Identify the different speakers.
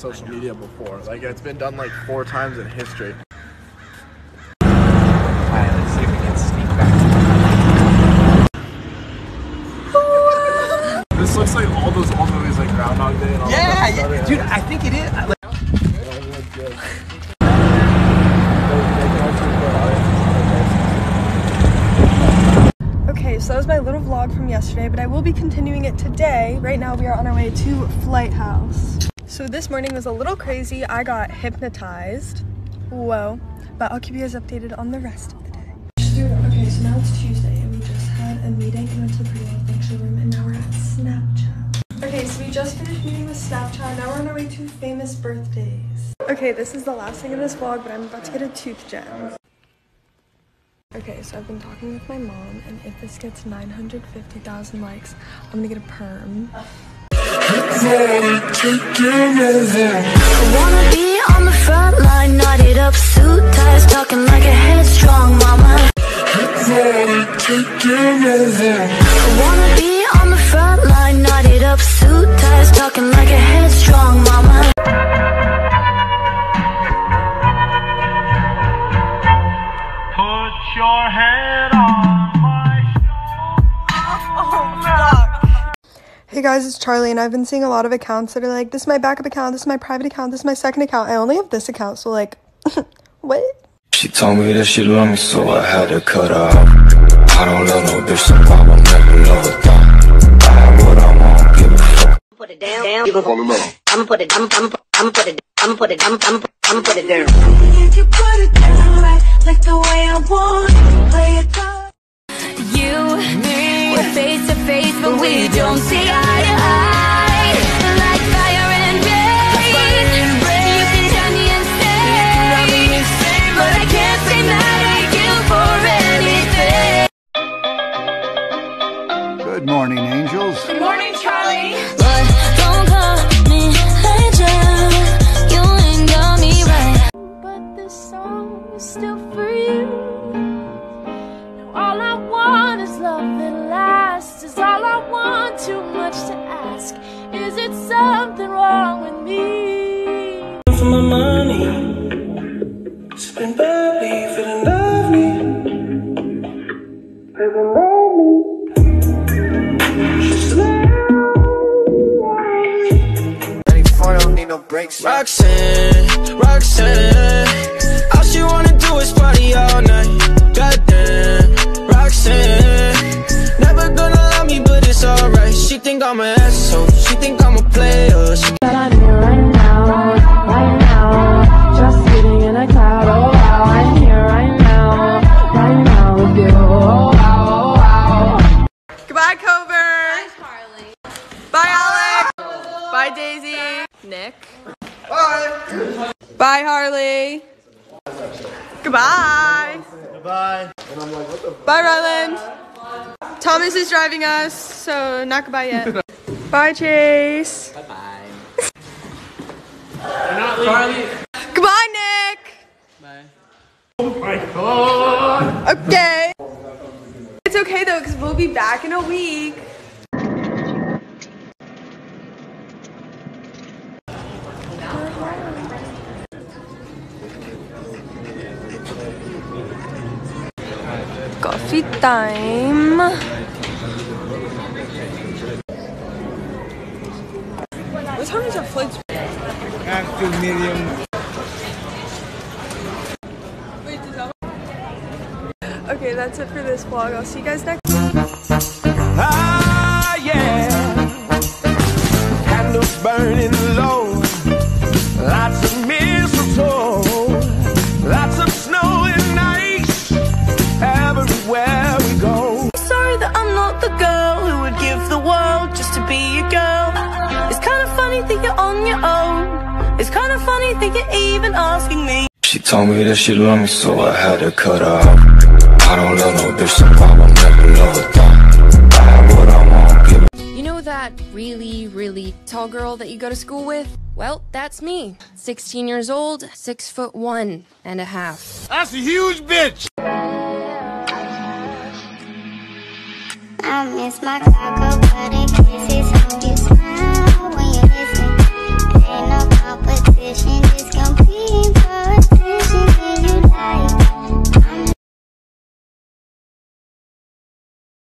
Speaker 1: social media before. Like, it's been done like 4 times in history.
Speaker 2: Alright, let's see if we can sneak back.
Speaker 1: This looks like all those old movies, like Groundhog Day and all that.
Speaker 2: Yeah, dude, I think it is.
Speaker 3: Okay, so that was my little vlog from yesterday, but I will be continuing it today. Right now we are on our way to Flight House. So this morning was a little crazy. I got hypnotized. Whoa. But I'll keep you guys updated on the rest of the day. Okay, so now it's Tuesday and we just had a meeting and went to the pre-roll function room and now we're at Snapchat. Okay, so we just finished meeting with Snapchat. Now we're on our way to famous birthdays. Okay, this is the last thing in this vlog, but I'm about to get a tooth gem. Okay, so I've been talking with my mom, and if this gets 950,000 likes, I'm gonna get a perm.
Speaker 4: I wanna be on the front line, knotted up, suit ties, talking like a headstrong mama. I wanna be on the front line, knotted up, suit ties, talking like a headstrong mama.
Speaker 5: Your head on my
Speaker 3: Hey guys, it's Charlie, and I've been seeing a lot of accounts that are like, this is my backup account, this is my private account, this is my second account. I only have this account, so like, what?
Speaker 6: She told me that she loved me, so I had to cut her off. I don't love no bitch, so I will never love a thought. I have what I want, give a fuck.
Speaker 7: Put it down, you gon' fall in love. I'ma put it down.
Speaker 4: You put it down right, like the way I want. Play it down. You, me, we're face to face, but we don't see eye to eye. Like fire and rain. You can tell me insane, but I can't say mad at you for anything.
Speaker 8: Good morning, angels.
Speaker 4: Good morning, Charlie. But don't call me angel. You ain't got me right. But this song is still for you. Now all I want is love that lasts. Is all I want, too much to ask. Is it something wrong with me?
Speaker 5: For my money, sipping bubbly, feeling lovely. Feeling lovely.
Speaker 2: Don't need no breaks.
Speaker 5: Roxanne, all she wanna do is party all night. Goddamn, Roxanne, never gonna love me, but it's alright. She think I'm an asshole, she think I'm a player.
Speaker 4: But I'm here right now, just sitting in a cloud. Oh wow, I'm here right now with you. Oh wow.
Speaker 3: Goodbye, Cover.
Speaker 7: Bye, Charlie.
Speaker 3: Bye, Alex. Bye, Daisy. Nick. Bye. Bye, Harley. Goodbye.
Speaker 1: Goodbye.
Speaker 3: Bye, Ryland. Thomas is driving us, so not goodbye yet. Bye, Chase.
Speaker 2: Bye-bye.
Speaker 1: Charlie.
Speaker 3: Goodbye, Nick.
Speaker 2: Bye.
Speaker 1: Oh my god.
Speaker 3: Okay. It's okay though, because we'll be back in a week. Coffee time. What time is our flight?
Speaker 8: After medium.
Speaker 3: Okay, that's it for this vlog. I'll see you guys next.
Speaker 5: Ah, yeah. Candles burning low. Lots of mistletoe. Lots of snow and ice. Everywhere we go.
Speaker 4: Sorry that I'm not the girl who would give the world just to be a girl. It's kind of funny that you're on your own. It's kind of funny that you're even asking me.
Speaker 6: She told me that she loved me, so I had to cut her off. I don't love no bitch, so I will never love a thought. I have what I want, give a
Speaker 9: You know that really tall girl that you go to school with? Well, that's me. 16 years old, 6'1.5".
Speaker 8: That's a huge bitch.
Speaker 4: I miss my cocoa butter kisses.